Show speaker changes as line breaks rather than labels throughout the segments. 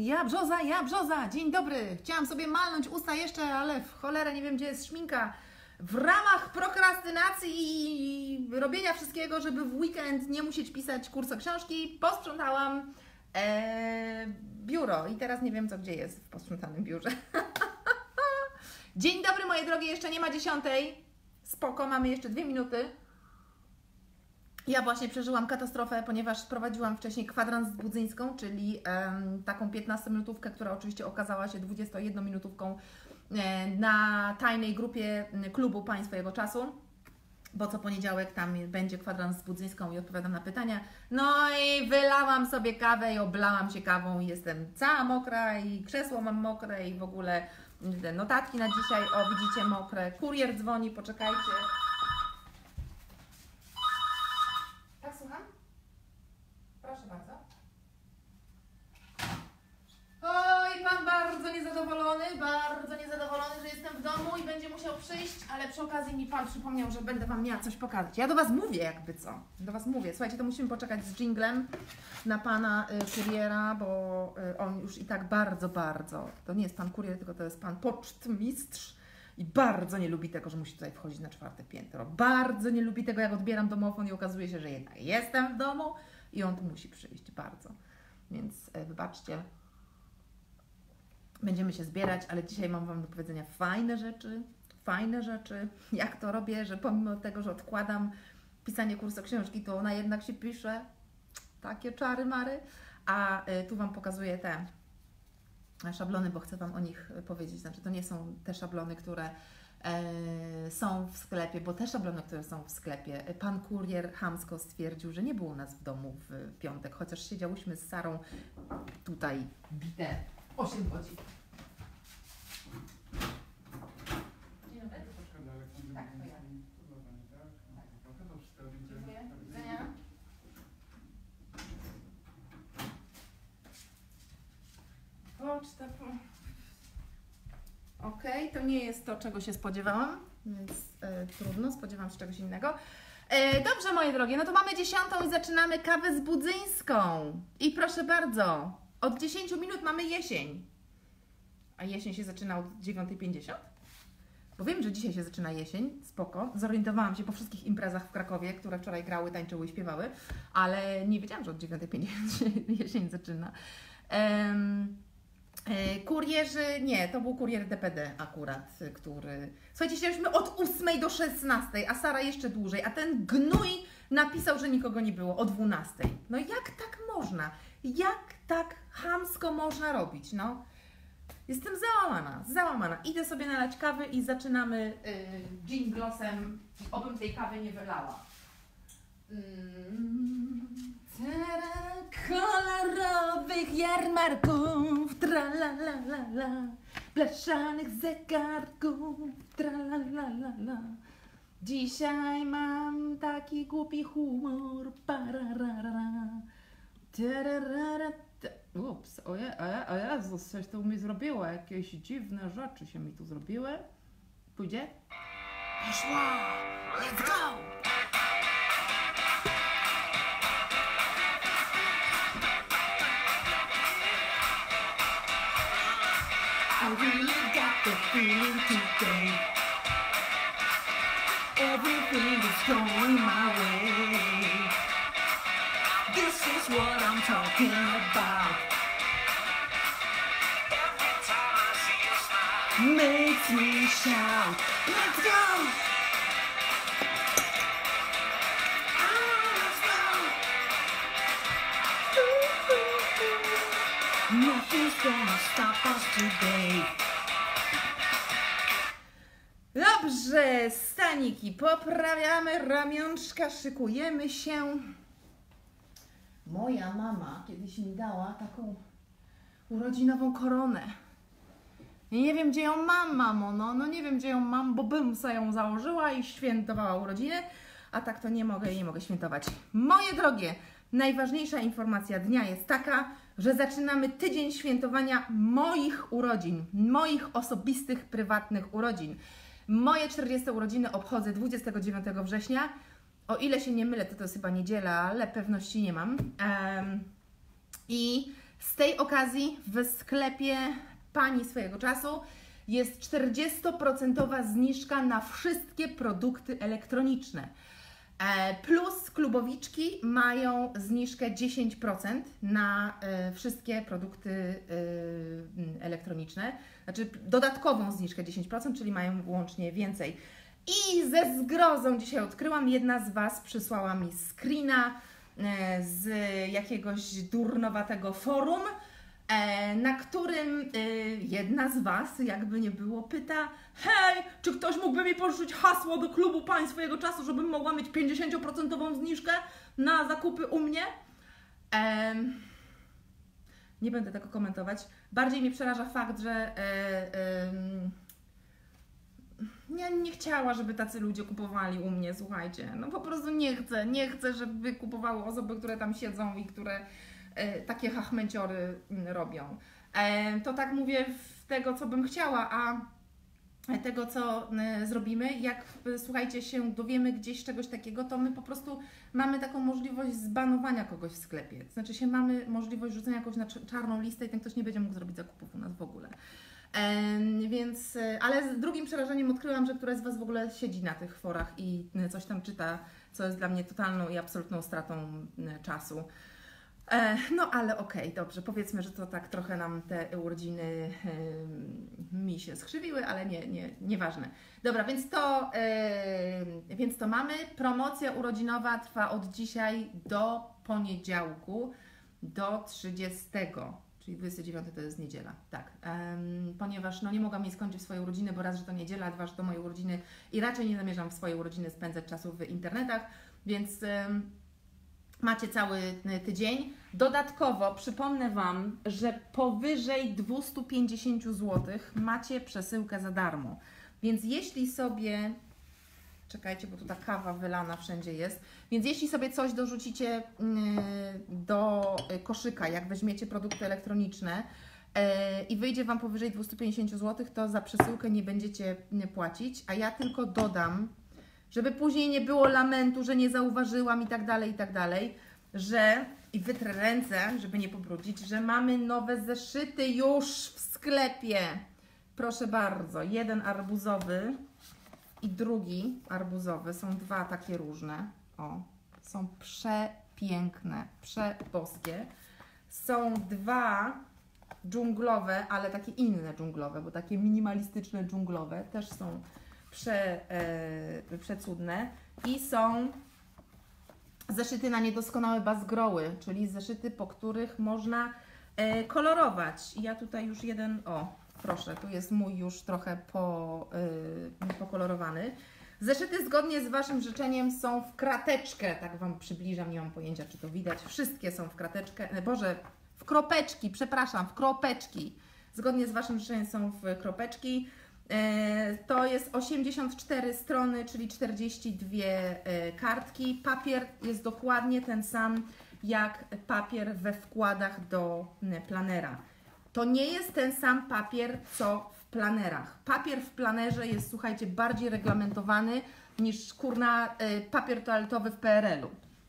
Ja brzoza, dzień dobry. Chciałam sobie malnąć usta jeszcze, ale w cholerę nie wiem, gdzie jest szminka. W ramach prokrastynacji i robienia wszystkiego, żeby w weekend nie musieć pisać kursu książki, posprzątałam biuro i teraz nie wiem, co gdzie jest w posprzątanym biurze. Dzień dobry, moje drogie, jeszcze nie ma 10. Spoko, mamy jeszcze 2 minuty. Ja właśnie przeżyłam katastrofę, ponieważ prowadziłam wcześniej kwadrans z Budzyńską, czyli taką 15-minutówkę, która oczywiście okazała się 21-minutówką na tajnej grupie klubu Państwo Jego Czasu, bo co poniedziałek tam będzie kwadrans z Budzyńską i odpowiadam na pytania. No i wylałam sobie kawę i oblałam się kawą i jestem cała mokra i krzesło mam mokre i w ogóle te notatki na dzisiaj, o widzicie, mokre. Kurier dzwoni, poczekajcie. Tak, słucham? Proszę bardzo. Oj, pan bardzo niezadowolony, że jestem w domu i będzie musiał przyjść, ale przy okazji mi pan przypomniał, że będę wam miała coś pokazać. Ja do was mówię jakby co, do was mówię. Słuchajcie, to musimy poczekać z dżinglem na pana kuriera, bo on już i tak bardzo, to nie jest pan kurier, tylko to jest pan pocztmistrz i bardzo nie lubi tego, że musi tutaj wchodzić na 4. piętro. Bardzo nie lubi tego, jak odbieram domofon i okazuje się, że jednak jestem w domu i on tu musi przyjść, bardzo. Więc wybaczcie. Będziemy się zbierać, ale dzisiaj mam wam do powiedzenia fajne rzeczy, jak to robię, że pomimo tego, że odkładam pisanie kursu książki, to ona jednak się pisze, takie czary mary, a tu wam pokazuję te szablony, bo chcę wam o nich powiedzieć, znaczy to nie są te szablony, które są w sklepie, bo te szablony, które są w sklepie, pan kurier chamsko stwierdził, że nie było nas w domu w piątek, chociaż siedziałyśmy z Sarą tutaj bite 8 godzin. Dzień dobry. Tak, to ja. Dziękuję. Do widzenia. Poczta po... Okej, to nie jest to, czego się spodziewałam, więc trudno, spodziewam się czegoś innego. Dobrze, moje drogie, no to mamy 10 i zaczynamy kawę z Budzyńską. I proszę bardzo, od 10 minut mamy jesień. A jesień się zaczyna od 9:50? Bo wiem, że dzisiaj się zaczyna jesień, spoko. Zorientowałam się po wszystkich imprezach w Krakowie, które wczoraj grały, tańczyły i śpiewały, ale nie wiedziałam, że od 9:50 jesień zaczyna. Kurierzy, nie, to był kurier DPD akurat, który... Słuchajcie, siedzieliśmy od 8 do 16, a Sara jeszcze dłużej, a ten gnój napisał, że nikogo nie było o 12. No jak tak można? Jak tak chamsko można robić, no? Jestem załamana. Idę sobie nalać kawy i zaczynamy dżinglosem, obym tej kawy nie wylała. Kolorowych jarmarków, tralalala, blaszanych zegarków, tralalala. Dzisiaj mam taki głupi humor, pararara, tararara. Ups, o Jezus, coś tu mi zrobiło, jakieś dziwne rzeczy się mi tu zrobiły. Pójdzie? Poszła! Let's go! I really got the feeling today. Everything is going my way. This is what I'm talking about. Every time I see you smile, makes me shout, let's go! Let's go! Nothing's gonna stop us today. Dobrze, staniki, poprawiamy ramionczka, szykujemy się. Moja mama kiedyś mi dała taką urodzinową koronę. I nie wiem, gdzie ją mam, mamo, no nie wiem, gdzie ją mam, bo bym sobie ją założyła i świętowała urodziny, a tak to nie mogę świętować. Moje drogie, najważniejsza informacja dnia jest taka, że zaczynamy tydzień świętowania moich urodzin, moich osobistych, prywatnych urodzin. Moje 40 urodziny obchodzę 29 września. O ile się nie mylę, to jest chyba niedziela, ale pewności nie mam. I Z tej okazji w sklepie Pani Swojego Czasu jest 40% zniżka na wszystkie produkty elektroniczne. Plus klubowiczki mają zniżkę 10% na wszystkie produkty elektroniczne. Znaczy dodatkową zniżkę 10%, czyli mają łącznie więcej. I ze zgrozą dzisiaj odkryłam, jedna z Was przysłała mi screena z jakiegoś durnowatego forum, na którym jedna z Was, jakby nie było, pyta: hej, czy ktoś mógłby mi pożyczyć hasło do klubu Pań Swojego Czasu, żebym mogła mieć 50% zniżkę na zakupy u mnie? Nie będę tego komentować. Bardziej mnie przeraża fakt, że nie chciała, żeby tacy ludzie kupowali u mnie, słuchajcie. No po prostu nie chcę, żeby kupowały osoby, które tam siedzą i które takie hachmęciory robią. To tak mówię w tego, co bym chciała, a tego, co zrobimy, jak słuchajcie, się dowiemy gdzieś czegoś takiego, to my po prostu mamy taką możliwość zbanowania kogoś w sklepie. Znaczy mamy możliwość rzucenia kogoś na czarną listę i ten ktoś nie będzie mógł zrobić zakupów u nas w ogóle. Więc, ale z drugim przerażeniem odkryłam, że któraś z Was w ogóle siedzi na tych forach i coś tam czyta, co jest dla mnie totalną i absolutną stratą czasu. No ale okej, dobrze, powiedzmy, że to tak trochę nam te urodziny mi się skrzywiły, ale nieważne. Dobra, więc to mamy. Promocja urodzinowa trwa od dzisiaj do poniedziałku, do 30. Czyli 29 to jest niedziela, tak. Ponieważ no, nie mogłam jej skończyć swojej urodziny, bo raz, że to niedziela, dwa, że to moje urodziny i raczej nie zamierzam w swojej urodziny spędzać czasu w internetach, więc macie cały tydzień. Dodatkowo przypomnę Wam, że powyżej 250 zł macie przesyłkę za darmo. Więc jeśli sobie... Czekajcie, bo tu ta kawa wylana wszędzie jest. Więc jeśli sobie coś dorzucicie do koszyka, jak weźmiecie produkty elektroniczne i wyjdzie Wam powyżej 250 zł, to za przesyłkę nie będziecie płacić, a ja tylko dodam, żeby później nie było lamentu, że nie zauważyłam i tak dalej, że, i wytrę ręce, żeby nie pobrudzić, że mamy nowe zeszyty już w sklepie. Proszę bardzo, jeden arbuzowy i drugi arbuzowy, są dwa takie różne, o, są przepiękne, przeboskie. Są dwa dżunglowe, ale takie inne dżunglowe, bo takie minimalistyczne dżunglowe też są przecudne. I są zeszyty na niedoskonałe bazgroły, czyli zeszyty, po których można kolorować. I ja tutaj już jeden, o proszę, tu jest mój już trochę pokolorowany. Zeszyty zgodnie z Waszym życzeniem są w krateczkę, tak Wam przybliżam, nie mam pojęcia, czy to widać. Wszystkie są w krateczkę, Boże, w kropeczki, przepraszam, w kropeczki. Zgodnie z Waszym życzeniem są w kropeczki. To jest 84 strony, czyli 42 kartki. Papier jest dokładnie ten sam jak papier we wkładach do planera. To nie jest ten sam papier, co w planerach. Papier w planerze jest, słuchajcie, bardziej reglamentowany niż kurna papier toaletowy w PRL-u.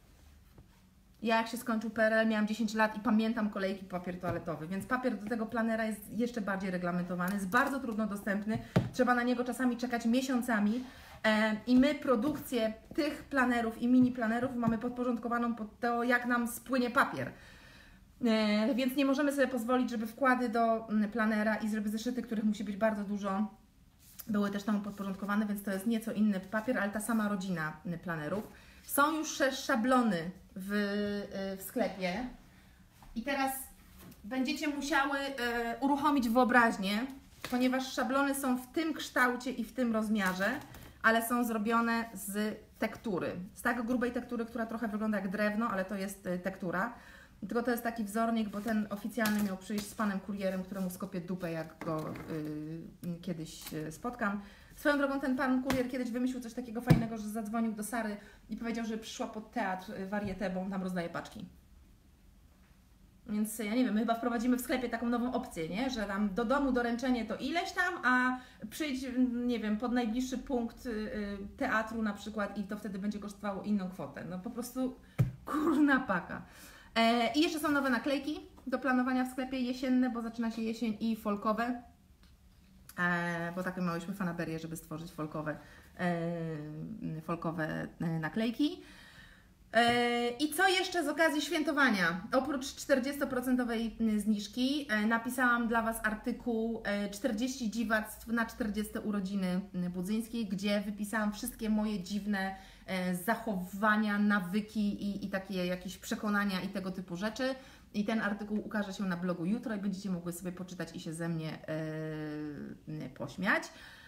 Ja jak się skończył PRL, miałam 10 lat i pamiętam kolejki papier toaletowy, więc papier do tego planera jest jeszcze bardziej reglamentowany, jest bardzo trudno dostępny, trzeba na niego czasami czekać miesiącami i my produkcję tych planerów i mini planerów mamy podporządkowaną pod to, jak nam spłynie papier. Więc nie możemy sobie pozwolić, żeby wkłady do planera i żeby zeszyty, których musi być bardzo dużo, były też tam podporządkowane, więc to jest nieco inny papier, ale ta sama rodzina planerów. Są już szablony w sklepie i teraz będziecie musiały uruchomić wyobraźnię, ponieważ szablony są w tym kształcie i w tym rozmiarze, ale są zrobione z tektury. Z tak grubej tektury, która trochę wygląda jak drewno, ale to jest tektura. Tylko to jest taki wzornik, bo ten oficjalny miał przyjść z panem kurierem, któremu skopię dupę, jak go kiedyś spotkam. Swoją drogą ten pan kurier kiedyś wymyślił coś takiego fajnego, że zadzwonił do Sary i powiedział, że przyszła pod teatr Varieté, bo on tam rozdaje paczki. Więc ja nie wiem, my chyba wprowadzimy w sklepie taką nową opcję, nie? Że tam do domu doręczenie to ileś tam, a przyjdź, nie wiem, pod najbliższy punkt teatru na przykład i to wtedy będzie kosztowało inną kwotę. No po prostu kurna paka. I jeszcze są nowe naklejki. do planowania w sklepie jesienne, bo zaczyna się jesień i folkowe, bo takie miałyśmy fanaberię, żeby stworzyć folkowe naklejki. I co jeszcze z okazji świętowania? Oprócz 40% zniżki napisałam dla Was artykuł 40 dziwactw na 40 urodziny Budzyńskiej, gdzie wypisałam wszystkie moje dziwne zachowania, nawyki i takie jakieś przekonania i tego typu rzeczy. I ten artykuł ukaże się na blogu jutro i będziecie mogły sobie poczytać i się ze mnie pośmiać.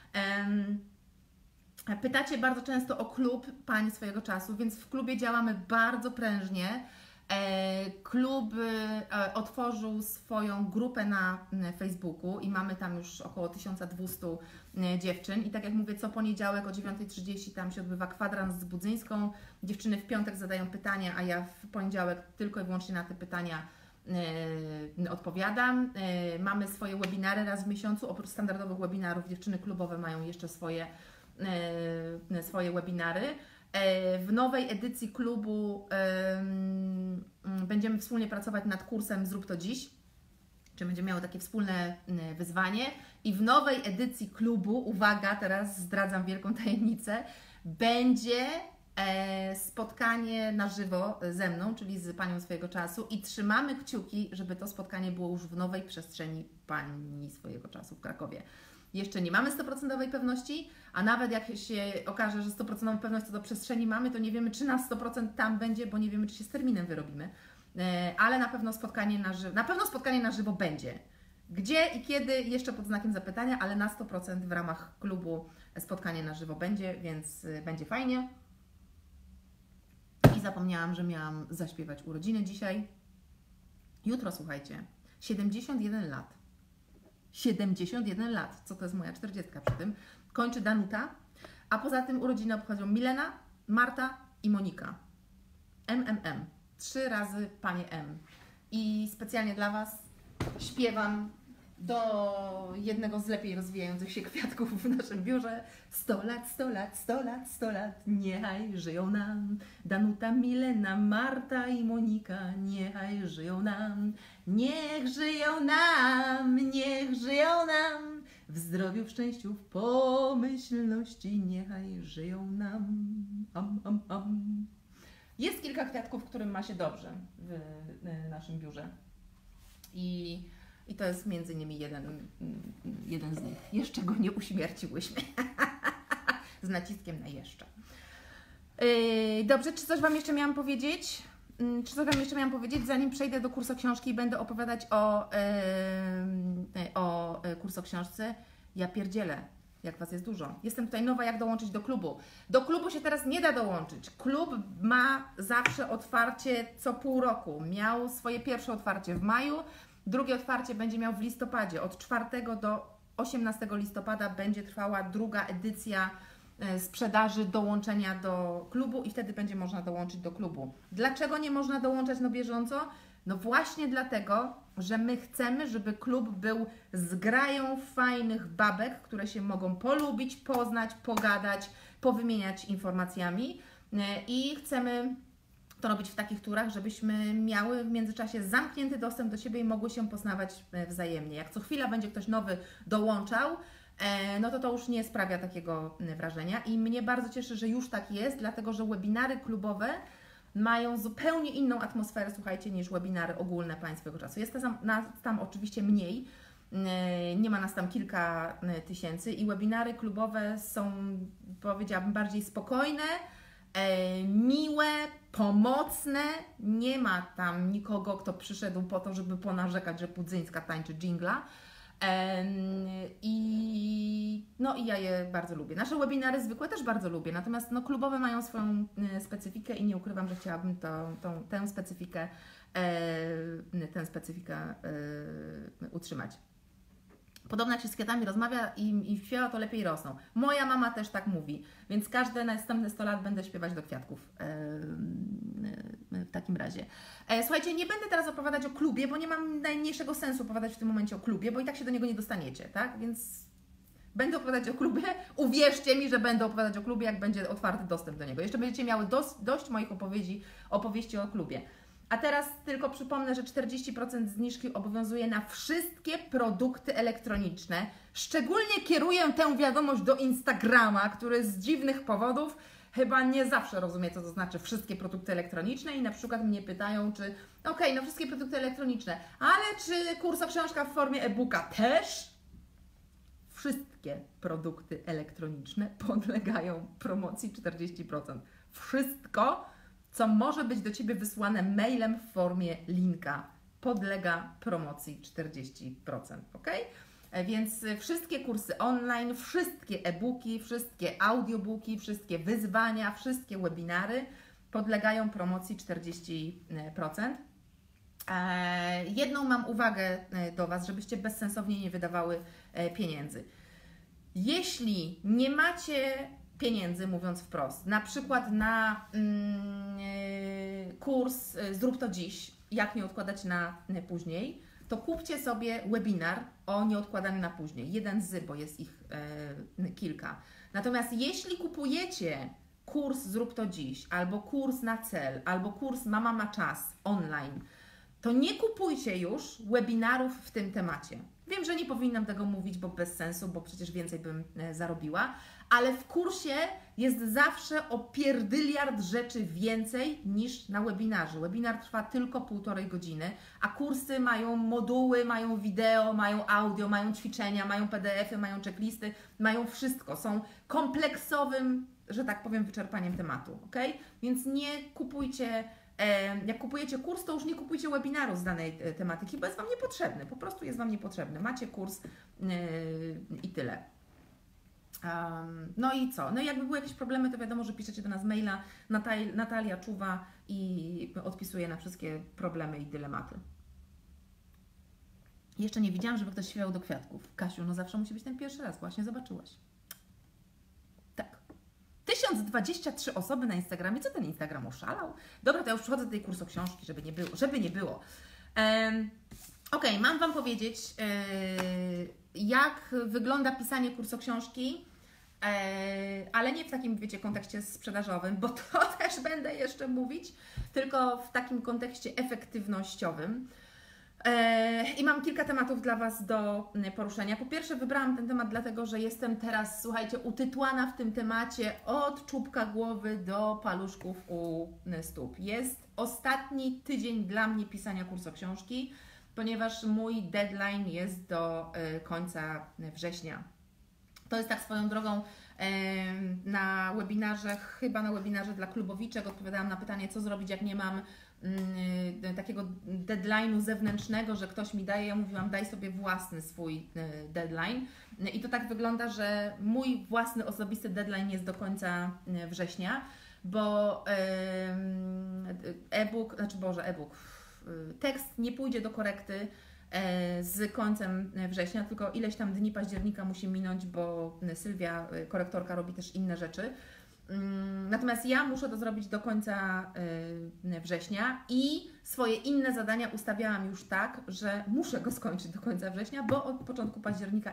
Pytacie bardzo często o klub pań swojego czasu, więc w klubie działamy bardzo prężnie. Klub otworzył swoją grupę na Facebooku i mamy tam już około 1200 dziewczyn. I tak jak mówię, co poniedziałek o 9:30 tam się odbywa kwadrans z Budzyńską. Dziewczyny w piątek zadają pytania, a ja w poniedziałek tylko i wyłącznie na te pytania odpowiadam. Mamy swoje webinary raz w miesiącu. Oprócz standardowych webinarów dziewczyny klubowe mają jeszcze swoje webinary. W nowej edycji klubu będziemy wspólnie pracować nad kursem Zrób to dziś, czy będziemy miały takie wspólne wyzwanie. I w nowej edycji klubu, uwaga, teraz zdradzam wielką tajemnicę, będzie spotkanie na żywo ze mną, czyli z panią swojego czasu i trzymamy kciuki, żeby to spotkanie było już w nowej przestrzeni pani swojego czasu w Krakowie. Jeszcze nie mamy 100% pewności, a nawet jak się okaże, że 100% pewność co do przestrzeni mamy, to nie wiemy, czy na 100% tam będzie, bo nie wiemy, czy się z terminem wyrobimy. Ale na pewno spotkanie na żywo będzie. Gdzie i kiedy jeszcze pod znakiem zapytania, ale na 100% w ramach klubu spotkanie na żywo będzie, więc będzie fajnie. I zapomniałam, że miałam zaśpiewać urodziny dzisiaj. Jutro, słuchajcie, 71 lat. 71 lat, co to jest moja 40 przy tym, kończy Danuta, a poza tym urodziny obchodzą Milena, Marta i Monika. MMM. 3 razy Panie M. I specjalnie dla Was śpiewam do jednego z lepiej rozwijających się kwiatków w naszym biurze. 100 lat, 100 lat, 100 lat, 100 lat, niechaj żyją nam. Danuta, Milena, Marta i Monika, niechaj żyją nam. Niech żyją nam, niech żyją nam. W zdrowiu, w szczęściu, w pomyślności, niechaj żyją nam. Jest kilka kwiatków, którym ma się dobrze w naszym biurze. I to jest między innymi jeden z nich. Jeszcze go nie uśmierciłyśmy. Z naciskiem na jeszcze. Dobrze, czy coś Wam jeszcze miałam powiedzieć? Zanim przejdę do kursoksiążki i będę opowiadać o kursoksiążce? Ja pierdzielę, jak Was jest dużo. Jestem tutaj nowa, jak dołączyć do klubu. Do klubu się teraz nie da dołączyć. Klub ma zawsze otwarcie co pół roku. Miał swoje pierwsze otwarcie w maju, drugie otwarcie będzie miał w listopadzie. Od 4 do 18 listopada będzie trwała druga edycja sprzedaży dołączenia do klubu i wtedy będzie można dołączyć do klubu. Dlaczego nie można dołączać na bieżąco? No właśnie dlatego, że my chcemy, żeby klub był zgrają fajnych babek, które się mogą polubić, poznać, pogadać, powymieniać informacjami i chcemy to robić w takich turach, żebyśmy miały w międzyczasie zamknięty dostęp do siebie i mogły się poznawać wzajemnie. Jak co chwila będzie ktoś nowy dołączał, no to już nie sprawia takiego wrażenia i mnie bardzo cieszy, że już tak jest, dlatego że webinary klubowe mają zupełnie inną atmosferę, słuchajcie, niż webinary ogólne Państwowego czasu. Jest nas tam oczywiście mniej, nie ma nas tam kilka tysięcy i webinary klubowe są, powiedziałabym, bardziej spokojne, miłe, pomocne. Nie ma tam nikogo, kto przyszedł po to, żeby ponarzekać, że Budzyńska tańczy dżingla. I ja je bardzo lubię. Nasze webinary zwykłe też bardzo lubię, natomiast klubowe mają swoją specyfikę i nie ukrywam, że chciałabym tę specyfikę utrzymać. Podobno jak się z kwiatami rozmawia i śpiewa, to lepiej rosną. Moja mama też tak mówi, więc każde następne 100 lat będę śpiewać do kwiatków w takim razie. Słuchajcie, nie będę teraz opowiadać o klubie, bo nie mam najmniejszego sensu opowiadać w tym momencie o klubie, bo i tak się do niego nie dostaniecie, tak? Więc będę opowiadać o klubie. Uwierzcie mi, że będę opowiadać o klubie, jak będzie otwarty dostęp do niego. Jeszcze będziecie miały dość moich opowieści o klubie. A teraz tylko przypomnę, że 40% zniżki obowiązuje na wszystkie produkty elektroniczne. Szczególnie kieruję tę wiadomość do Instagrama, który z dziwnych powodów chyba nie zawsze rozumie, co to znaczy wszystkie produkty elektroniczne i na przykład mnie pytają, czy okej, no wszystkie produkty elektroniczne, ale czy kursoksiążka w formie e-booka też? Wszystkie produkty elektroniczne podlegają promocji 40%. Wszystko, co może być do Ciebie wysłane mailem w formie linka, podlega promocji 40%, ok? Więc wszystkie kursy online, wszystkie e-booki, wszystkie audiobooki, wszystkie wyzwania, wszystkie webinary podlegają promocji 40%. Jedną mam uwagę do Was, żebyście bezsensownie nie wydawały pieniędzy. Jeśli nie macie pieniędzy, mówiąc wprost, na przykład na kurs Zrób to dziś, jak nie odkładać na później, to kupcie sobie webinar o nieodkładaniu na później. Jeden z, bo jest ich kilka. Natomiast jeśli kupujecie kurs Zrób to dziś, albo kurs na cel, albo kurs Mama ma czas online, to nie kupujcie już webinarów w tym temacie. Wiem, że nie powinnam tego mówić, bo bez sensu, bo przecież więcej bym zarobiła, ale w kursie jest zawsze o pierdyliard rzeczy więcej niż na webinarze. Webinar trwa tylko 1,5 godziny, a kursy mają moduły, mają wideo, mają audio, mają ćwiczenia, mają PDF-y, mają checklisty, mają wszystko. Są kompleksowym, że tak powiem, wyczerpaniem tematu, ok? Więc nie kupujcie. Jak kupujecie kurs, to już nie kupujcie webinaru z danej tematyki, bo jest Wam niepotrzebny. Po prostu jest Wam niepotrzebny. Macie kurs i tyle. No i co? No i jakby były jakieś problemy, to wiadomo, że piszecie do nas maila. Natalia czuwa i odpisuje na wszystkie problemy i dylematy. Jeszcze nie widziałam, żeby ktoś śpiewał do kwiatków. Kasiu, no zawsze musi być ten pierwszy raz. Właśnie zobaczyłaś. 1023 osoby na Instagramie. Co ten Instagram oszalał? Dobra, to ja już przychodzę do tej kursoksiążki, żeby nie było. Ok, mam Wam powiedzieć, jak wygląda pisanie kursoksiążki, ale nie w takim, wiecie, kontekście sprzedażowym, bo to też będę jeszcze mówić, tylko w takim kontekście efektywnościowym. I mam kilka tematów dla Was do poruszenia. Po pierwsze, wybrałam ten temat dlatego, że jestem teraz, słuchajcie, utytłana w tym temacie od czubka głowy do paluszków u stóp. Jest ostatni tydzień dla mnie pisania kursoksiążki, ponieważ mój deadline jest do końca września. To jest tak swoją drogą na webinarze, chyba na webinarze dla klubowiczek odpowiadałam na pytanie, co zrobić, jak nie mam takiego deadline'u zewnętrznego, że ktoś mi daje, ja mówiłam, daj sobie własny swój deadline. I to tak wygląda, że mój własny osobisty deadline jest do końca września, bo tekst nie pójdzie do korekty z końcem września, tylko ileś tam dni października musi minąć, bo Sylwia, korektorka, robi też inne rzeczy. Natomiast ja muszę to zrobić do końca września i swoje inne zadania ustawiałam już tak, że muszę go skończyć do końca września, bo od początku października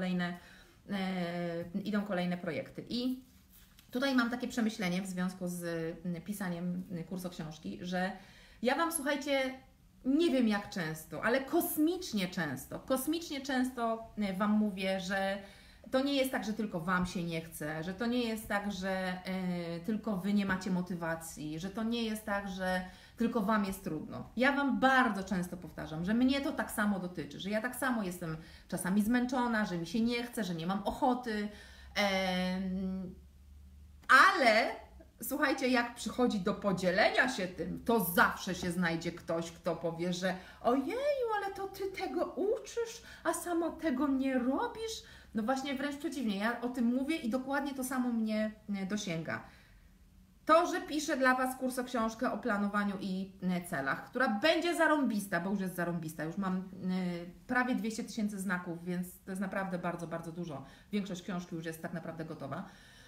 idą kolejne projekty. I tutaj mam takie przemyślenie w związku z pisaniem kursoksiążki, że ja Wam, słuchajcie, nie wiem jak często, ale kosmicznie często Wam mówię, że to nie jest tak, że tylko Wam się nie chce, że to nie jest tak, że tylko Wy nie macie motywacji, że to nie jest tak, że tylko Wam jest trudno. Ja Wam bardzo często powtarzam, że mnie to tak samo dotyczy, że ja tak samo jestem czasami zmęczona, że mi się nie chce, że nie mam ochoty, ale słuchajcie, jak przychodzi do podzielenia się tym, to zawsze się znajdzie ktoś, kto powie, że ojeju, ale to Ty tego uczysz, a sama tego nie robisz. No właśnie wręcz przeciwnie, ja o tym mówię i dokładnie to samo mnie dosięga. To, że piszę dla Was kursoksiążkę o planowaniu i celach, która będzie zarąbista, bo już jest zarąbista, już mam prawie 200 000 znaków, więc to jest naprawdę bardzo, bardzo dużo. Większość książki już jest tak naprawdę gotowa.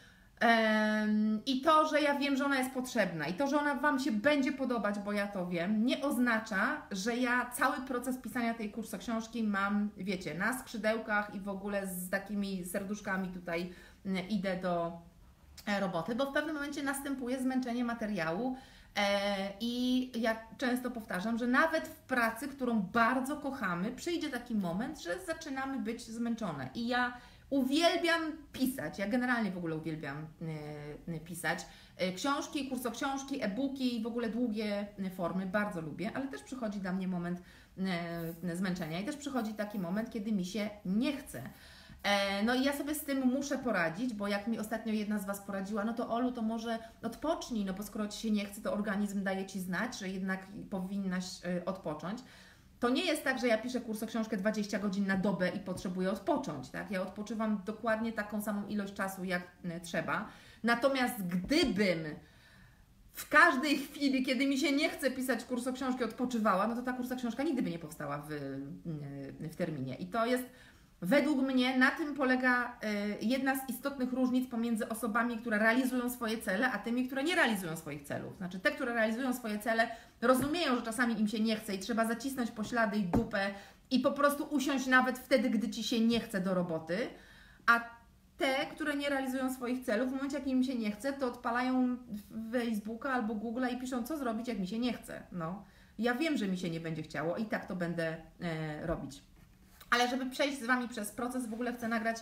I to, że ja wiem, że ona jest potrzebna i to, że ona Wam się będzie podobać, bo ja to wiem, nie oznacza, że ja cały proces pisania tej kursoksiążki mam, wiecie, na skrzydełkach i w ogóle z takimi serduszkami tutaj idę do roboty, bo w pewnym momencie następuje zmęczenie materiału I ja często powtarzam, że nawet w pracy, którą bardzo kochamy, przyjdzie taki moment, że zaczynamy być zmęczone. I ja uwielbiam pisać, ja generalnie w ogóle uwielbiam pisać. Książki, kursoksiążki, e-booki, w ogóle długie formy, bardzo lubię, ale też przychodzi dla mnie moment zmęczenia i też przychodzi taki moment, kiedy mi się nie chce. No i ja sobie z tym muszę poradzić, bo jak mi ostatnio jedna z Was poradziła, no to Olu, to może odpocznij, no bo skoro Ci się nie chce, to organizm daje Ci znać, że jednak powinnaś odpocząć. To nie jest tak, że ja piszę kursoksiążkę 20 godzin na dobę i potrzebuję odpocząć, tak? Ja odpoczywam dokładnie taką samą ilość czasu, jak trzeba. Natomiast gdybym w każdej chwili, kiedy mi się nie chce pisać kursoksiążki, odpoczywała, no to ta kursoksiążka nigdy by nie powstała w terminie. I to jest, według mnie, na tym polega jedna z istotnych różnic pomiędzy osobami, które realizują swoje cele, a tymi, które nie realizują swoich celów. Znaczy te, które realizują swoje cele, rozumieją, że czasami im się nie chce i trzeba zacisnąć poślady i dupę i po prostu usiąść nawet wtedy, gdy Ci się nie chce do roboty, a te, które nie realizują swoich celów, w momencie, jak im się nie chce, to odpalają Facebooka albo Google'a i piszą, co zrobić, jak mi się nie chce. No, ja wiem, że mi się nie będzie chciało i tak to będę robić. Ale żeby przejść z Wami przez proces, w ogóle chcę nagrać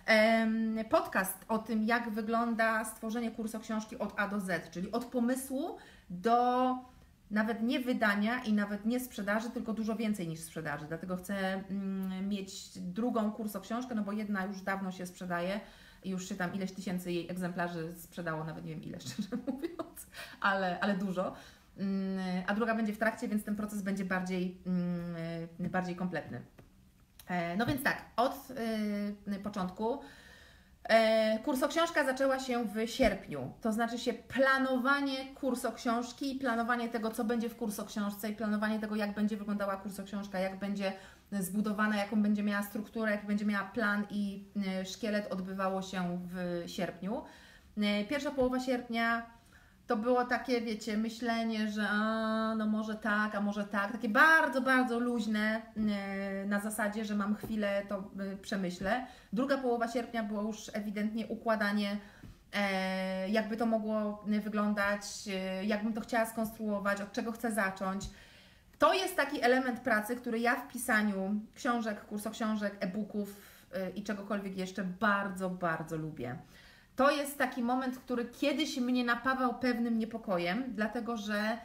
podcast o tym, jak wygląda stworzenie kursoksiążki od A do Z, czyli od pomysłu do nawet nie wydania i nawet nie sprzedaży, tylko dużo więcej niż sprzedaży. Dlatego chcę mieć drugą kursoksiążkę, no bo jedna już dawno się sprzedaje, już się tam ileś tysięcy jej egzemplarzy sprzedało, nawet nie wiem ile, szczerze mówiąc, ale dużo. A druga będzie w trakcie, więc ten proces będzie bardziej kompletny. No więc tak, od początku. Kursoksiążka zaczęła się w sierpniu, to znaczy się planowanie kursoksiążki, planowanie tego, co będzie w kursoksiążce i planowanie tego, jak będzie wyglądała kursoksiążka, jak będzie zbudowana, jaką będzie miała strukturę, jak będzie miała plan i szkielet, odbywało się w sierpniu. Pierwsza połowa sierpnia to było takie, wiecie, myślenie, że no może tak, a może tak, takie bardzo, bardzo luźne, na zasadzie, że mam chwilę, to przemyślę. Druga połowa sierpnia było już ewidentnie układanie, jakby to mogło wyglądać, jakbym to chciała skonstruować, od czego chcę zacząć. To jest taki element pracy, który ja w pisaniu książek, kursoksiążek, e-booków i czegokolwiek jeszcze bardzo, bardzo lubię. To jest taki moment, który kiedyś mnie napawał pewnym niepokojem, dlatego że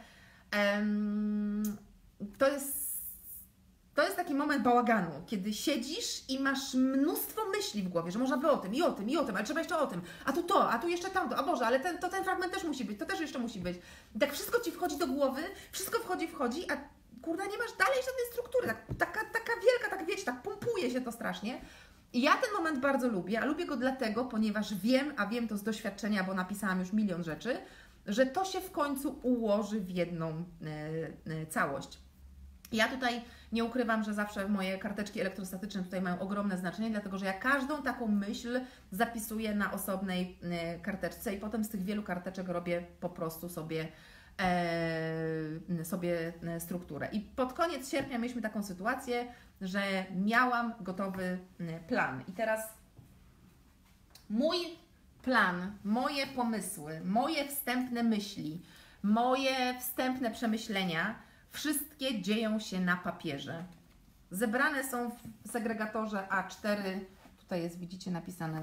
to jest taki moment bałaganu, kiedy siedzisz i masz mnóstwo myśli w głowie, że można by o tym, i o tym, i o tym, ale trzeba jeszcze o tym, a tu to, a tu jeszcze tamto, a Boże, ale ten fragment też musi być, to też jeszcze musi być. I tak wszystko Ci wchodzi do głowy, wszystko wchodzi, a kurde, nie masz dalej żadnej struktury, taka wielka, tak wiecie, tak pompuje się to strasznie. I ja ten moment bardzo lubię, a lubię go dlatego, ponieważ wiem to z doświadczenia, bo napisałam już milion rzeczy, że to się w końcu ułoży w jedną całość. Ja tutaj nie ukrywam, że zawsze moje karteczki elektrostatyczne tutaj mają ogromne znaczenie, dlatego że ja każdą taką myśl zapisuję na osobnej karteczce i potem z tych wielu karteczek robię po prostu sobie strukturę. I pod koniec sierpnia mieliśmy taką sytuację, że miałam gotowy plan. I teraz mój plan, moje pomysły, moje wstępne myśli, moje wstępne przemyślenia, wszystkie dzieją się na papierze. Zebrane są w segregatorze A4. Tutaj jest, widzicie,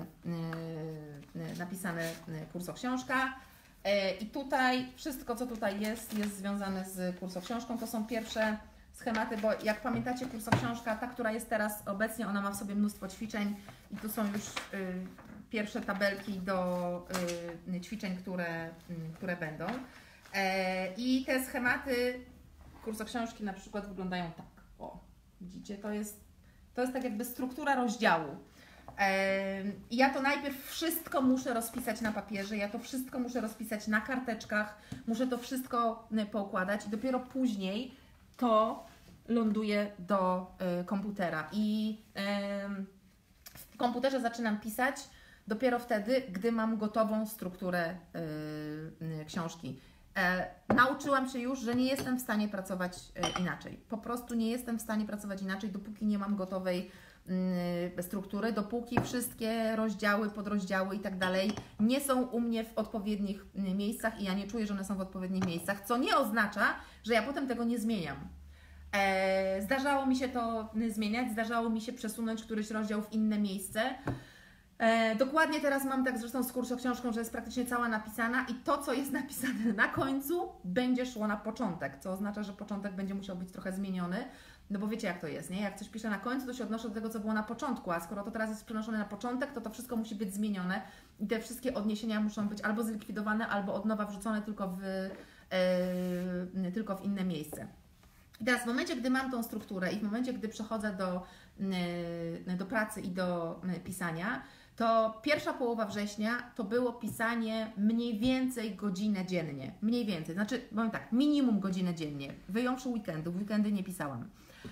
napisane kursoksiążka. I tutaj wszystko, co tutaj jest związane z kursoksiążką. To są pierwsze schematy, bo jak pamiętacie, kursoksiążka, ta, która jest teraz obecnie, ona ma w sobie mnóstwo ćwiczeń i tu są już pierwsze tabelki do ćwiczeń, które będą. I te schematy kursoksiążki na przykład wyglądają tak. O, widzicie, to jest tak jakby struktura rozdziału. I ja to najpierw wszystko muszę rozpisać na papierze, ja to wszystko muszę rozpisać na karteczkach, muszę to wszystko poukładać i dopiero później to ląduje do komputera. I w komputerze zaczynam pisać dopiero wtedy, gdy mam gotową strukturę książki. Nauczyłam się już, że nie jestem w stanie pracować inaczej. Po prostu nie jestem w stanie pracować inaczej, dopóki nie mam gotowej struktury, dopóki wszystkie rozdziały, podrozdziały i tak dalej nie są u mnie w odpowiednich miejscach i ja nie czuję, że one są w odpowiednich miejscach, co nie oznacza, że ja potem tego nie zmieniam. Zdarzało mi się to zmieniać, zdarzało mi się przesunąć któryś rozdział w inne miejsce. Dokładnie teraz mam tak zresztą z kursoksiążką, że jest praktycznie cała napisana i to, co jest napisane na końcu, będzie szło na początek, co oznacza, że początek będzie musiał być trochę zmieniony, no bo wiecie jak to jest, nie? Jak coś piszę na końcu, to się odnoszę do tego, co było na początku, a skoro to teraz jest przenoszone na początek, to wszystko musi być zmienione i te wszystkie odniesienia muszą być albo zlikwidowane, albo od nowa wrzucone tylko w inne miejsce. I teraz w momencie, gdy mam tą strukturę i w momencie, gdy przechodzę do pracy i do pisania, to pierwsza połowa września to było pisanie mniej więcej godzinę dziennie. Mniej więcej, znaczy powiem tak, minimum godzinę dziennie, wyjąwszy weekendów, w weekendy nie pisałam.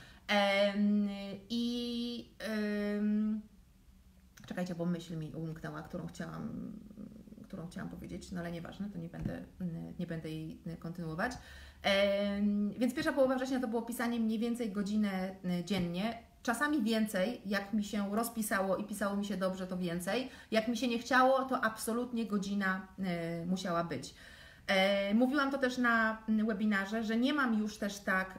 Czekajcie, bo myśl mi umknęła, którą chciałam powiedzieć, no ale nieważne, to nie będę jej kontynuować. Więc pierwsza połowa września to było pisanie mniej więcej godzinę dziennie. Czasami więcej, jak mi się rozpisało i pisało mi się dobrze, to więcej. Jak mi się nie chciało, to absolutnie godzina musiała być. Mówiłam to też na webinarze, że nie mam już też tak,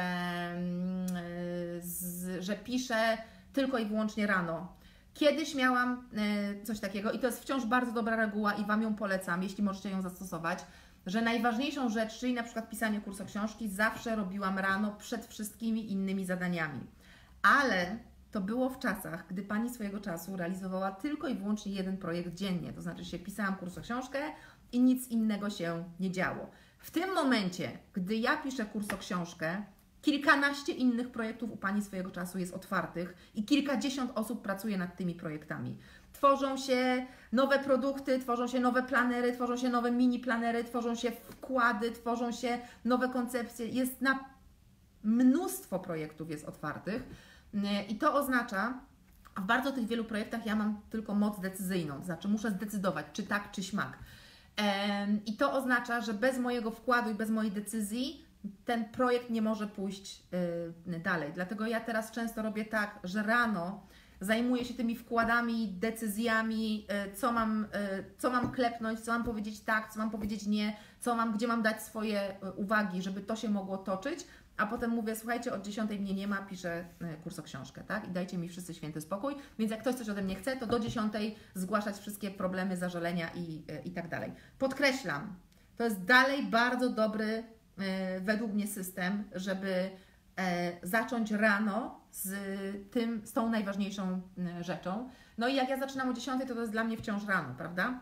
że piszę tylko i wyłącznie rano. Kiedyś miałam coś takiego i to jest wciąż bardzo dobra reguła i Wam ją polecam, jeśli możecie ją zastosować, że najważniejszą rzecz, czyli na przykład pisanie kursoksiążki, zawsze robiłam rano przed wszystkimi innymi zadaniami. Ale to było w czasach, gdy Pani swojego czasu realizowała tylko i wyłącznie jeden projekt dziennie. To znaczy się pisałam kursoksiążkę i nic innego się nie działo. W tym momencie, gdy ja piszę kursoksiążkę, kilkanaście innych projektów u Pani swojego czasu jest otwartych i kilkadziesiąt osób pracuje nad tymi projektami. Tworzą się nowe produkty, tworzą się nowe planery, tworzą się nowe mini planery, tworzą się wkłady, tworzą się nowe koncepcje. Jest mnóstwo projektów jest otwartych i to oznacza, a w bardzo tych wielu projektach ja mam tylko moc decyzyjną, to znaczy muszę zdecydować, czy tak, czy śmak. I to oznacza, że bez mojego wkładu i bez mojej decyzji ten projekt nie może pójść dalej. Dlatego ja teraz często robię tak, że rano zajmuję się tymi wkładami, decyzjami, co mam klepnąć, co mam powiedzieć tak, co mam powiedzieć nie, gdzie mam dać swoje uwagi, żeby to się mogło toczyć, a potem mówię, słuchajcie, od 10 mnie nie ma, piszę kursoksiążkę, tak? I dajcie mi wszyscy święty spokój, więc jak ktoś coś ode mnie chce, to do 10 zgłaszać wszystkie problemy, zażalenia i tak dalej. Podkreślam, to jest dalej bardzo dobry według mnie system, żeby zacząć rano z tą najważniejszą rzeczą. No i jak ja zaczynam o 10, to jest dla mnie wciąż rano, prawda?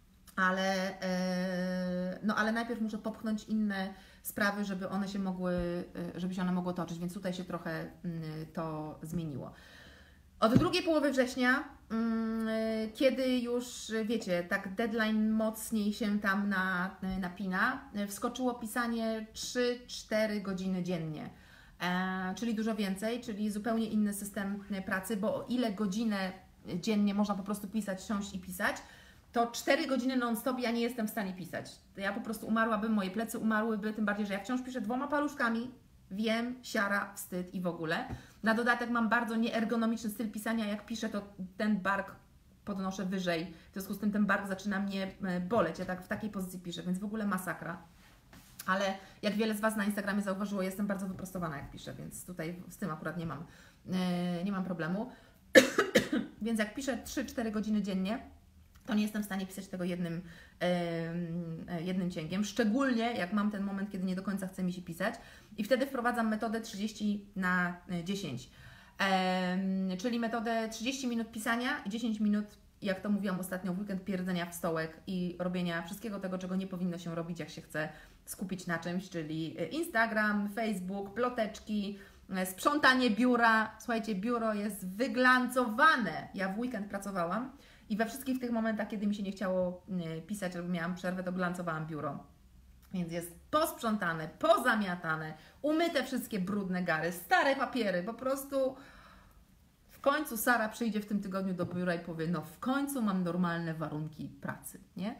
Ale najpierw muszę popchnąć inne sprawy, żeby się one mogły toczyć, więc tutaj się trochę to zmieniło. Od drugiej połowy września, kiedy już, wiecie, tak deadline mocniej się tam napina, wskoczyło pisanie 3-4 godziny dziennie, czyli dużo więcej, czyli zupełnie inny system pracy, bo o ile godzinę dziennie można po prostu pisać, siąść i pisać, to 4 godziny non-stop ja nie jestem w stanie pisać. Ja po prostu umarłabym, moje plecy umarłyby, tym bardziej, że ja wciąż piszę 2 paluszkami, wiem, siara, wstyd i w ogóle. Na dodatek mam bardzo nieergonomiczny styl pisania, jak piszę, to ten bark podnoszę wyżej, w związku z tym ten bark zaczyna mnie boleć, ja tak w takiej pozycji piszę, więc w ogóle masakra. Ale jak wiele z Was na Instagramie zauważyło, jestem bardzo wyprostowana jak piszę, więc tutaj z tym akurat nie mam problemu. Więc jak piszę 3-4 godziny dziennie, to nie jestem w stanie pisać tego jednym cięgiem, szczególnie jak mam ten moment, kiedy nie do końca chce mi się pisać i wtedy wprowadzam metodę 30/10, czyli metodę 30 minut pisania i 10 minut, jak to mówiłam ostatnio, w weekend pierdzenia w stołek i robienia wszystkiego tego, czego nie powinno się robić, jak się chce skupić na czymś, czyli Instagram, Facebook, ploteczki, sprzątanie biura. Słuchajcie, biuro jest wyglancowane. Ja w weekend pracowałam i we wszystkich tych momentach, kiedy mi się nie chciało pisać albo miałam przerwę, to glancowałam biuro. Więc jest posprzątane, pozamiatane, umyte wszystkie brudne gary, stare papiery, po prostu w końcu Sara przyjdzie w tym tygodniu do biura i powie, no w końcu mam normalne warunki pracy, nie?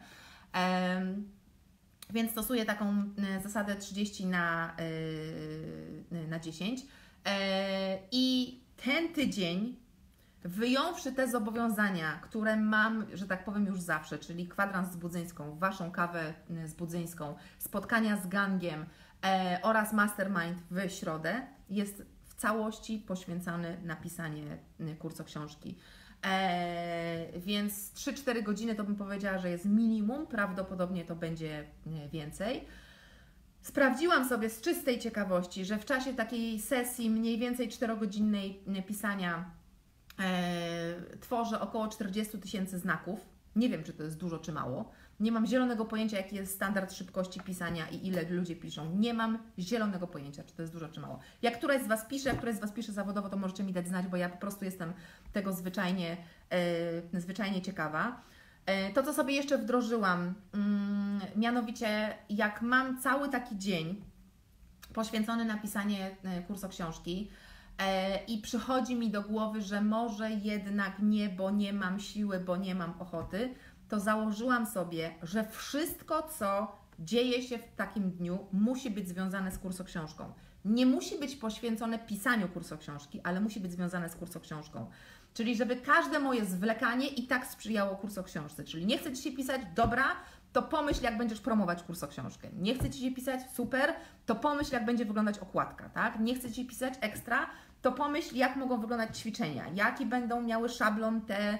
Więc stosuję taką zasadę 30/10 i ten tydzień wyjąwszy te zobowiązania, które mam, że tak powiem już zawsze, czyli kwadrans z Budzyńską, Waszą kawę z Budzyńską, spotkania z gangiem oraz mastermind w środę, jest w całości poświęcony na pisanie kursu książki. Więc 3-4 godziny to bym powiedziała, że jest minimum, prawdopodobnie to będzie więcej. Sprawdziłam sobie z czystej ciekawości, że w czasie takiej sesji mniej więcej 4-godzinnej pisania tworzę około 40 000 znaków. Nie wiem, czy to jest dużo, czy mało. Nie mam zielonego pojęcia, jaki jest standard szybkości pisania i ile ludzie piszą. Nie mam zielonego pojęcia, czy to jest dużo, czy mało. Jak któraś z Was pisze, jak któraś z Was pisze zawodowo, to możecie mi dać znać, bo ja po prostu jestem tego zwyczajnie ciekawa. To, co sobie jeszcze wdrożyłam, mianowicie jak mam cały taki dzień poświęcony na pisanie kursu książki i przychodzi mi do głowy, że może jednak nie, bo nie mam siły, bo nie mam ochoty, to założyłam sobie, że wszystko, co dzieje się w takim dniu, musi być związane z kursu książką. Nie musi być poświęcone pisaniu kursu książki, ale musi być związane z kursu książką. Czyli żeby każde moje zwlekanie i tak sprzyjało kursu książce. Czyli nie chcę Ci się pisać, dobra, to pomyśl, jak będziesz promować kursu książkę. Nie chcę Ci się pisać, super, to pomyśl, jak będzie wyglądać okładka, tak? Nie chcę Ci się pisać, ekstra, to pomyśl, jak mogą wyglądać ćwiczenia, jaki będą miały szablon te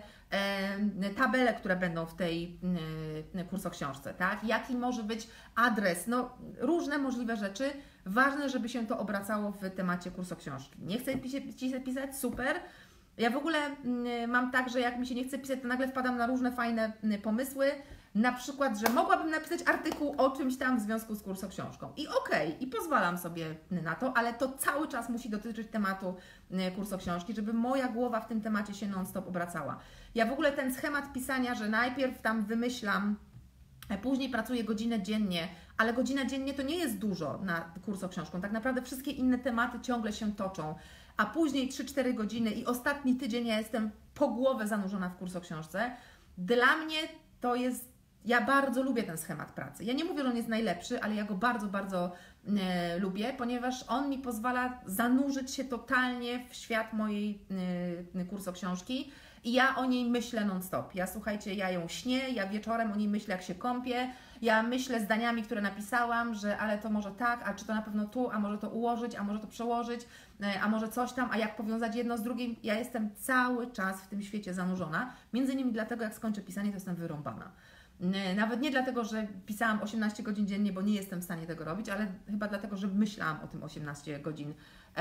tabele, które będą w tej kursoksiążce, tak? Jaki może być adres, no różne możliwe rzeczy. Ważne, żeby się to obracało w temacie kursoksiążki. Nie chcę Ci się pisać, super. Ja w ogóle mam tak, że jak mi się nie chce pisać, to nagle wpadam na różne fajne pomysły. Na przykład, że mogłabym napisać artykuł o czymś tam w związku z kursoksiążką. I okej, i pozwalam sobie na to, ale to cały czas musi dotyczyć tematu kursoksiążki, żeby moja głowa w tym temacie się non-stop obracała. Ja w ogóle ten schemat pisania, że najpierw tam wymyślam, później pracuję godzinę dziennie, ale godzina dziennie to nie jest dużo na kursoksiążką. Tak naprawdę wszystkie inne tematy ciągle się toczą. A później 3-4 godziny i ostatni tydzień ja jestem po głowę zanurzona w kursoksiążce. Dla mnie to jest, ja bardzo lubię ten schemat pracy. Ja nie mówię, że on jest najlepszy, ale ja go bardzo, bardzo lubię, ponieważ on mi pozwala zanurzyć się totalnie w świat mojej kursoksiążki i ja o niej myślę non-stop. Ja, słuchajcie, ja ją śnię, ja wieczorem o niej myślę, jak się kąpię, ja myślę zdaniami, które napisałam, że ale to może tak, a czy to na pewno tu, a może to ułożyć, a może to przełożyć, a może coś tam, a jak powiązać jedno z drugim. Ja jestem cały czas w tym świecie zanurzona, między innymi dlatego, jak skończę pisanie, to jestem wyrąbana. Nawet nie dlatego, że pisałam 18 godzin dziennie, bo nie jestem w stanie tego robić, ale chyba dlatego, że myślałam o tym 18 godzin.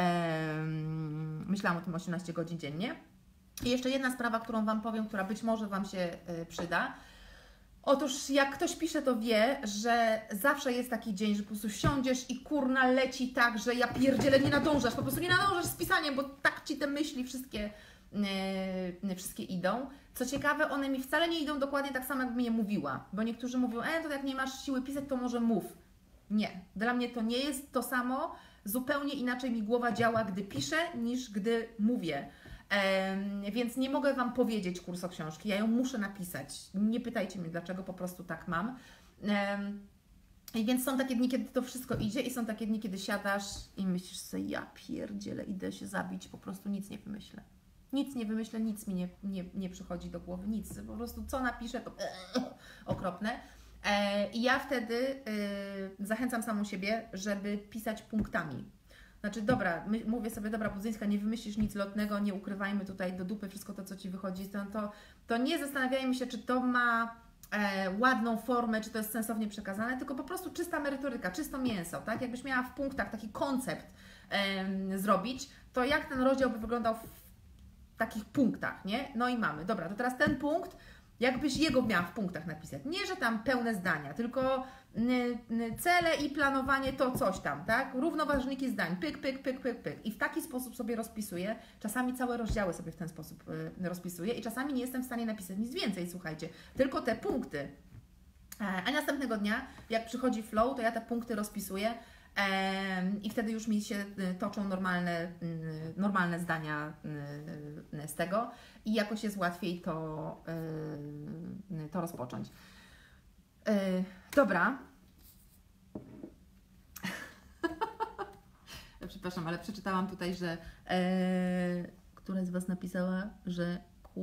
Myślałam o tym 18 godzin dziennie. I jeszcze jedna sprawa, którą Wam powiem, która być może Wam się przyda. Otóż jak ktoś pisze, to wie, że zawsze jest taki dzień, że po prostu siądziesz i kurna leci tak, że ja pierdzielę, nie nadążasz, po prostu nie nadążasz z pisaniem, bo tak Ci te myśli wszystkie idą. Co ciekawe, one mi wcale nie idą dokładnie tak samo, jakbym je mówiła, bo niektórzy mówią, to jak nie masz siły pisać, to może mów. Nie, dla mnie to nie jest to samo, zupełnie inaczej mi głowa działa, gdy piszę, niż gdy mówię. Więc nie mogę Wam powiedzieć kursoksiążki, ja ją muszę napisać. Nie pytajcie mnie dlaczego, po prostu tak mam. I więc są takie dni, kiedy to wszystko idzie i są takie dni, kiedy siadasz i myślisz sobie, ja pierdzielę, idę się zabić, po prostu nic nie wymyślę. Nic nie wymyślę, nic mi nie przychodzi do głowy, nic. Po prostu co napiszę, to okropne. I ja wtedy zachęcam samą siebie, żeby pisać punktami. Znaczy, dobra, mówię sobie, dobra, Budzyńska, nie wymyślisz nic lotnego, nie ukrywajmy tutaj do dupy wszystko to, co Ci wychodzi. To nie zastanawiajmy się, czy to ma ładną formę, czy to jest sensownie przekazane, tylko po prostu czysta merytoryka, czysto mięso, tak? Jakbyś miała w punktach taki koncept zrobić, to jak ten rozdział by wyglądał w takich punktach, nie? No i mamy, dobra, to teraz ten punkt, jakbyś jego miała w punktach napisać. Nie, że tam pełne zdania, tylko cele i planowanie to coś tam, tak? Równoważniki zdań, pyk, pyk, pyk, pyk, pyk. I w taki sposób sobie rozpisuję. Czasami całe rozdziały sobie w ten sposób rozpisuję i czasami nie jestem w stanie napisać nic więcej, słuchajcie. Tylko te punkty. A następnego dnia, jak przychodzi flow, to ja te punkty rozpisuję i wtedy już mi się toczą normalne zdania z tego i jakoś jest łatwiej to rozpocząć. Dobra. Przepraszam, ale przeczytałam tutaj, że Któraś z Was napisała, że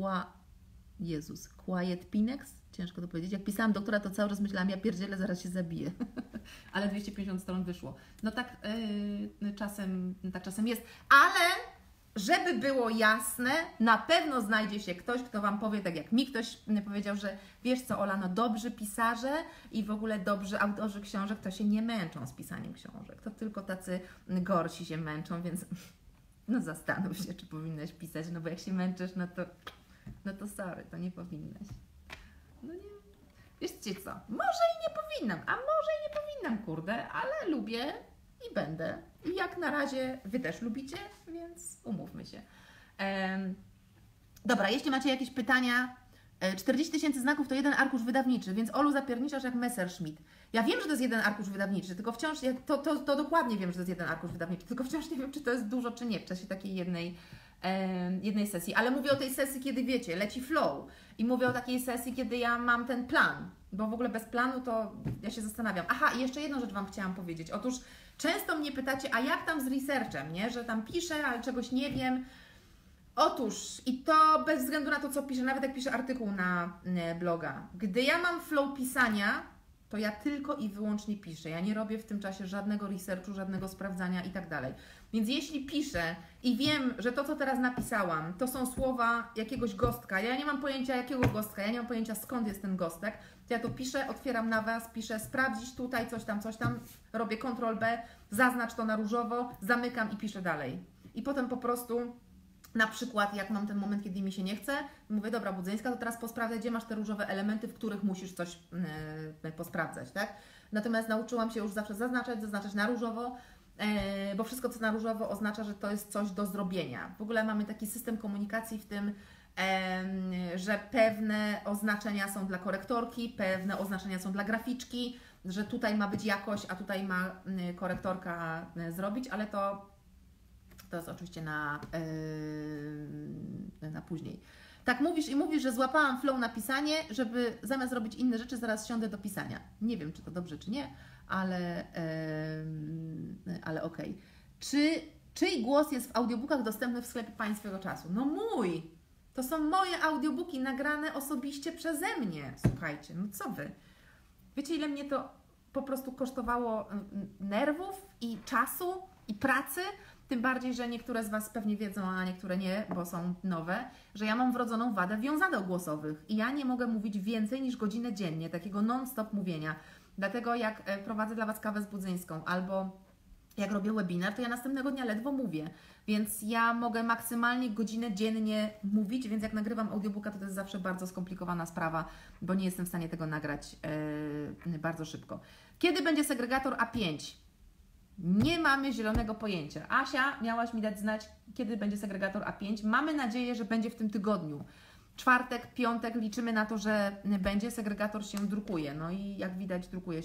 Quiet Pinex? Ciężko to powiedzieć. Jak pisałam doktora, to cały czas myślałam, ja pierdzielę, zaraz się zabiję. Ale 250 stron wyszło. No tak, czasem jest. Ale żeby było jasne, na pewno znajdzie się ktoś, kto Wam powie, tak jak mi ktoś powiedział, że wiesz co, Ola, no dobrzy pisarze i w ogóle dobrzy autorzy książek to się nie męczą z pisaniem książek. To tylko tacy gorsi się męczą, więc no zastanów się, czy powinnaś pisać, no bo jak się męczysz, no to sorry, to nie powinnaś. No nie, wiecie co, może i nie powinnam, a może i nie powinnam, kurde, ale lubię i będę. I jak na razie Wy też lubicie, więc umówmy się. Dobra, jeśli macie jakieś pytania, 40 000 znaków to jeden arkusz wydawniczy, więc Olu zapierniczasz jak Messerschmitt. Ja wiem, że to jest jeden arkusz wydawniczy, tylko wciąż, to dokładnie wiem, że to jest jeden arkusz wydawniczy, tylko wciąż nie wiem, czy to jest dużo, czy nie w czasie takiej jednej sesji. Ale mówię o tej sesji, kiedy wiecie, leci flow. I mówię o takiej sesji, kiedy ja mam ten plan. Bo w ogóle bez planu to ja się zastanawiam. Aha, i jeszcze jedną rzecz Wam chciałam powiedzieć. Otóż często mnie pytacie, a jak tam z researchem, nie? Że tam piszę, ale czegoś nie wiem. Otóż, i to bez względu na to, co piszę, nawet jak piszę artykuł na bloga. Gdy ja mam flow pisania, to ja tylko i wyłącznie piszę. Ja nie robię w tym czasie żadnego researchu, żadnego sprawdzania i tak dalej. Więc jeśli piszę i wiem, że to, co teraz napisałam, to są słowa jakiegoś gostka, ja nie mam pojęcia jakiego gostka, ja nie mam pojęcia skąd jest ten gostek, to ja to piszę, otwieram na Was, piszę sprawdzić tutaj, coś tam, robię Ctrl+B, zaznacz to na różowo, zamykam i piszę dalej. I potem po prostu, na przykład jak mam ten moment, kiedy mi się nie chce, mówię, dobra Budzyńska, to teraz posprawdzaj, gdzie masz te różowe elementy, w których musisz coś posprawdzać, tak? Natomiast nauczyłam się już zawsze zaznaczać na różowo, bo wszystko, co na różowo oznacza, że to jest coś do zrobienia. W ogóle mamy taki system komunikacji w tym, że pewne oznaczenia są dla korektorki, pewne oznaczenia są dla graficzki, że tutaj ma być jakość, a tutaj ma korektorka zrobić, ale to jest oczywiście na później. Tak mówisz, że złapałam flow na pisanie, żeby zamiast robić inne rzeczy, zaraz siądę do pisania. Nie wiem, czy to dobrze, czy nie, ale okej. Czyj głos jest w audiobookach dostępny w sklepie Państwego Czasu? No mój! To są moje audiobooki nagrane osobiście przeze mnie. Słuchajcie, no co Wy? Wiecie, ile mnie to po prostu kosztowało nerwów i czasu i pracy? Tym bardziej, że niektóre z Was pewnie wiedzą, a niektóre nie, bo są nowe, że ja mam wrodzoną wadę wiązadeł głosowych i ja nie mogę mówić więcej niż godzinę dziennie, takiego non-stop mówienia. Dlatego jak prowadzę dla Was kawę z Budzyńską albo jak robię webinar, to ja następnego dnia ledwo mówię, więc ja mogę maksymalnie godzinę dziennie mówić, więc jak nagrywam audiobooka, to jest zawsze bardzo skomplikowana sprawa, bo nie jestem w stanie tego nagrać bardzo szybko. Kiedy będzie segregator A5? Nie mamy zielonego pojęcia. Asia, miałaś mi dać znać, kiedy będzie segregator A5. Mamy nadzieję, że będzie w tym tygodniu. Czwartek, piątek, liczymy na to, że będzie. Segregator się drukuje. No i jak widać, drukuje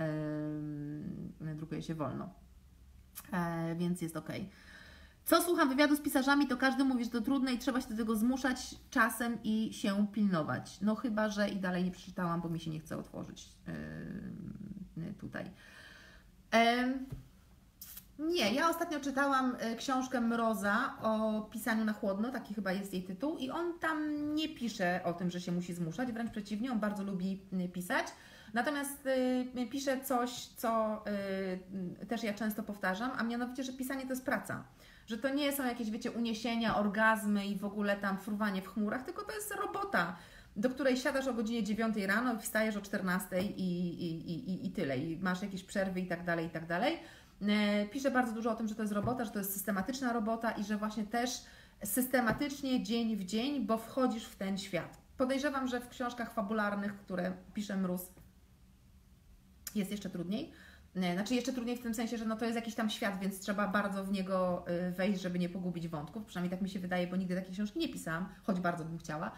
się wolno. Więc jest ok. Co słucham wywiadu z pisarzami, to każdy mówi, że to trudne i trzeba się do tego zmuszać czasem i się pilnować. No chyba, że i dalej nie przeczytałam, bo mi się nie chce otworzyć tutaj. Nie, ja ostatnio czytałam książkę Mroza o pisaniu na chłodno, taki chyba jest jej tytuł i on tam nie pisze o tym, że się musi zmuszać, wręcz przeciwnie, on bardzo lubi pisać. Natomiast pisze coś, co też ja często powtarzam, a mianowicie, że pisanie to jest praca. Że to nie są jakieś, wiecie, uniesienia, orgazmy i w ogóle tam fruwanie w chmurach, tylko to jest robota, do której siadasz o godzinie 9 rano i wstajesz o 14 i tyle. I masz jakieś przerwy i tak dalej, i tak dalej. Piszę bardzo dużo o tym, że to jest robota, że to jest systematyczna robota i że właśnie też systematycznie, dzień w dzień, bo wchodzisz w ten świat. Podejrzewam, że w książkach fabularnych, które pisze Mróz, jest jeszcze trudniej. Znaczy jeszcze trudniej w tym sensie, że no to jest jakiś tam świat, więc trzeba bardzo w niego wejść, żeby nie pogubić wątków. Przynajmniej tak mi się wydaje, bo nigdy takiej książki nie pisałam, choć bardzo bym chciała.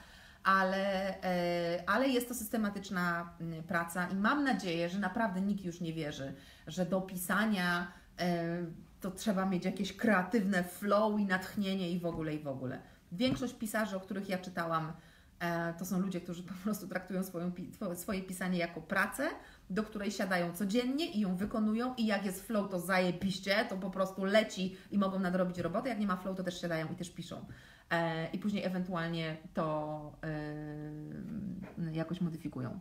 Ale jest to systematyczna praca i mam nadzieję, że naprawdę nikt już nie wierzy, że do pisania to trzeba mieć jakieś kreatywne flow i natchnienie i w ogóle. Większość pisarzy, o których ja czytałam, to są ludzie, którzy po prostu traktują swoje pisanie jako pracę, do której siadają codziennie i ją wykonują i jak jest flow, to zajebiście, to po prostu leci i mogą nadrobić robotę, jak nie ma flow, to też siadają i też piszą. i później ewentualnie to jakoś modyfikują.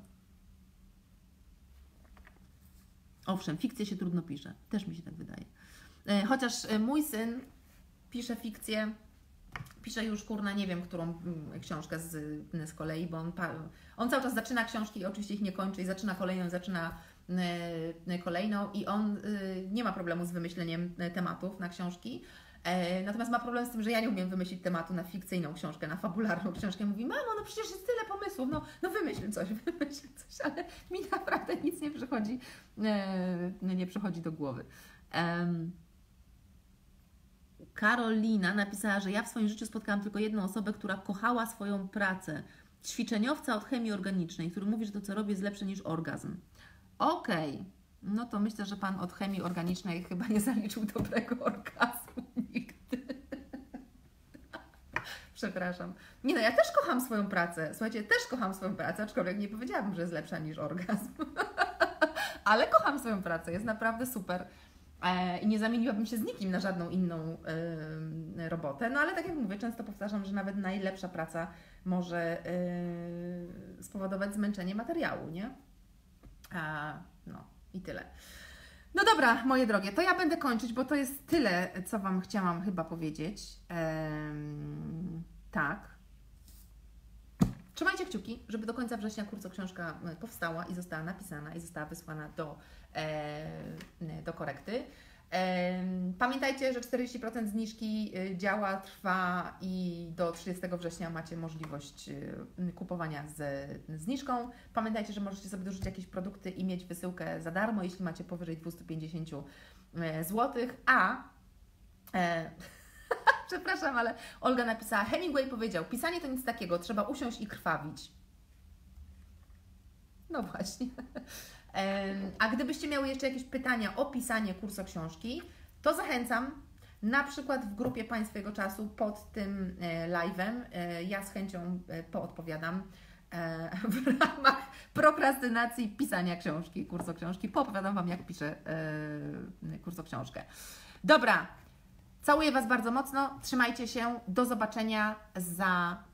Owszem, fikcję się trudno pisze. Też mi się tak wydaje. Chociaż mój syn pisze fikcję, pisze już kurna, nie wiem, którą książkę z kolei, bo on cały czas zaczyna książki, oczywiście ich nie kończy i zaczyna kolejną i on nie ma problemu z wymyśleniem tematów na książki. Natomiast ma problem z tym, że ja nie umiem wymyślić tematu na fikcyjną książkę, na fabularną książkę. Mówi, mamo, no przecież jest tyle pomysłów, no wymyśl coś, ale mi naprawdę nic nie przychodzi do głowy. Karolina napisała, że ja w swoim życiu spotkałam tylko jedną osobę, która kochała swoją pracę. Ćwiczeniowca od chemii organicznej, który mówi, że to, co robi, jest lepsze niż orgazm. Okej. No to myślę, że Pan od chemii organicznej chyba nie zaliczył dobrego orgazmu nigdy. Przepraszam. Nie no, ja też kocham swoją pracę. Słuchajcie, też kocham swoją pracę, aczkolwiek nie powiedziałabym, że jest lepsza niż orgazm. Ale kocham swoją pracę, jest naprawdę super. I nie zamieniłabym się z nikim na żadną inną robotę. No ale tak jak mówię, często powtarzam, że nawet najlepsza praca może spowodować zmęczenie materiału, nie? No i tyle. No dobra, moje drogie, to ja będę kończyć, bo to jest tyle, co Wam chciałam chyba powiedzieć. Tak. Trzymajcie kciuki, żeby do końca września Kurcoksiążka powstała i została napisana i została wysłana do korekty. Pamiętajcie, że 40% zniżki działa, trwa i do 30 września macie możliwość kupowania z zniżką. Pamiętajcie, że możecie sobie dorzucić jakieś produkty i mieć wysyłkę za darmo, jeśli macie powyżej 250 zł. Przepraszam, ale Olga napisała, Hemingway powiedział, pisanie to nic takiego, trzeba usiąść i krwawić. No właśnie. A gdybyście miały jeszcze jakieś pytania o pisanie Kursoksiążki, to zachęcam, na przykład w grupie Państw Swojego Czasu pod tym live'em. Ja z chęcią poodpowiadam w ramach prokrastynacji pisania książki, Kursoksiążki. Poopowiadam Wam, jak piszę Kursoksiążkę. Dobra, całuję Was bardzo mocno, trzymajcie się, do zobaczenia za